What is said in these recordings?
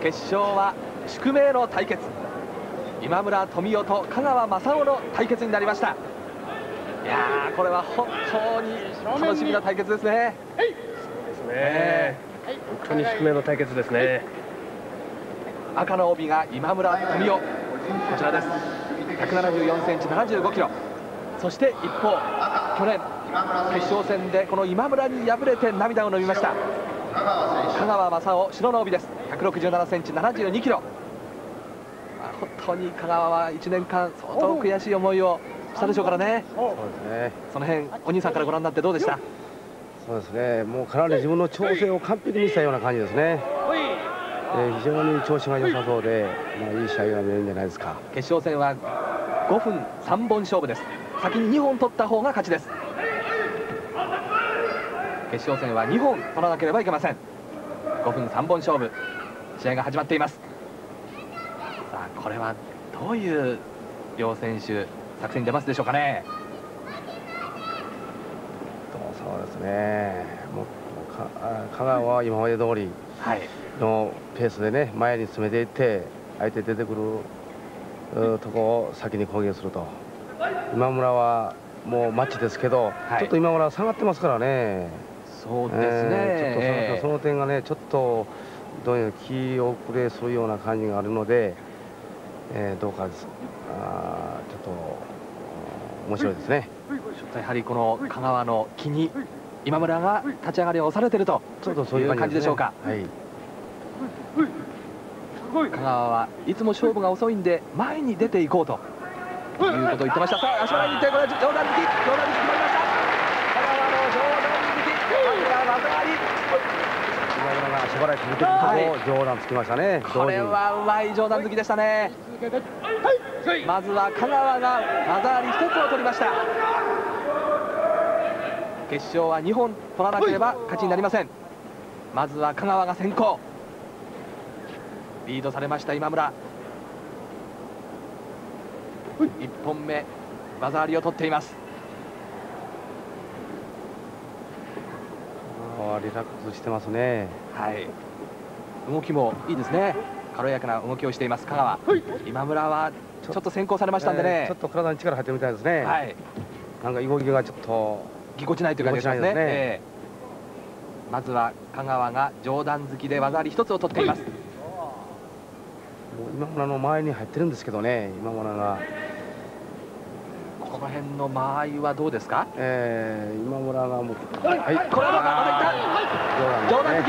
決勝は宿命の対決、今村富男と香川正雄の対決になりました。いやー、これは本当に楽しみな対決ですね。 そうですね、本当に宿命の対決ですね。 赤の帯が今村富男、こちらです。174センチ、75キロ。そして一方、去年決勝戦でこの今村に敗れて涙を飲みました香川正雄、白の帯です。167センチ、72キロ。本当に香川は1年間相当悔しい思いをしたでしょうからね。 そうですね。 その辺お兄さんからご覧になってどうでした？ そうですね。もうかなり自分の調整を完璧にしたような感じですね。非常に調子が良さそうで、いい試合が見えるんじゃないですか。 決勝戦は5分3本勝負です。先に2本取った方が勝ちです。決勝戦は2本取らなければいけません。5分3本勝負、試合が始まっています。さあ、これはどういう両選手作戦に出ますでしょうかね。 そうですね。もう香川は今まで通りのペースでね、前に詰めていって相手出てくるとこを先に攻撃すると。今村はもうマッチですけど、ちょっと今村は下がってますからね。 そうですね。 ちょっとその点がね、ちょっとどういう気遅れするような感じがあるので、どうかです。ちょっと面白いですね。 ちょっとやはりこの香川の気に今村が立ち上がりを押されているという感じでしょうか。香川はいつも勝負が遅いんで前に出ていこうということを言ってました。さあ、足払いに行って、これ上段突き決まりました。香川の上段突き、技あり。 今村が足払い続けると上段つきましたね。 これはうまい上段突きでしたね。まずは香川が技あり1つを取りました。決勝は2本取らなければ勝ちになりません。まずは香川が先行、リードされました今村。1本目技ありを取っています。 リラックスしてますね。 はい、動きもいいですね。軽やかな動きをしています香川。今村はちょっと先行されましたんでね、 ちょっと体に力入ってるみたいですね。 はい、 なんか動きがちょっとぎこちないという感じですね。まずは香川が上段突きで技あり1つを取っています。 今村の前に入ってるんですけどね、今村がこの辺の間合いはどうですか？ 今村がもう、 これはまだいった。上段突き、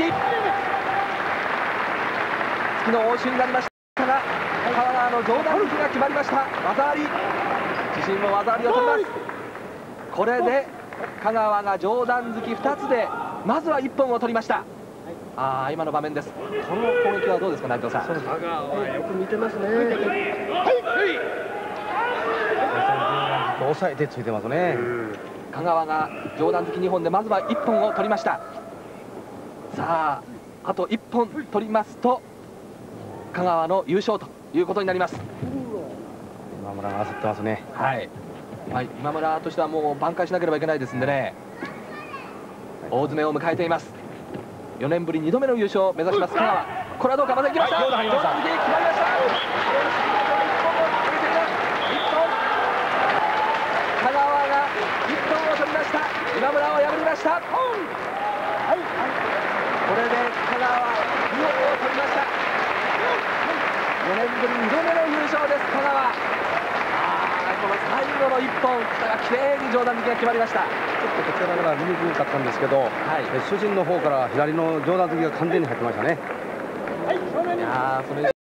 突きの応酬になりましたが、香川の上段突きが決まりました。技あり、自身も技ありを取ります。これで香川が上段突き2つでまずは1本を取りました。今の場面です。この攻撃はどうですか、内藤さん？ 香川はよく見てますね。 抑えてついてますね。 香川が上段突き2本でまずは1本を取りました。さあ、あと1本取りますと香川の優勝ということになります。 今村が焦ってますね。 はい、今村としてはもう挽回しなければいけないですんでね、大詰めを迎えています。4年ぶり2度目の優勝を目指します香川。これはどうか、また行きました。上段突き決まりました。香川が1本を取りました。今村を破りました。これで香川は2本を取りました。4年ぶり2度目の優勝です、香川。この最後の1本、きれいに上段突きが決まりました。 ちょっとこちらから見にくかったんですけど、主人の方から左の上段突きが完全に入ってましたね。 いやー、それ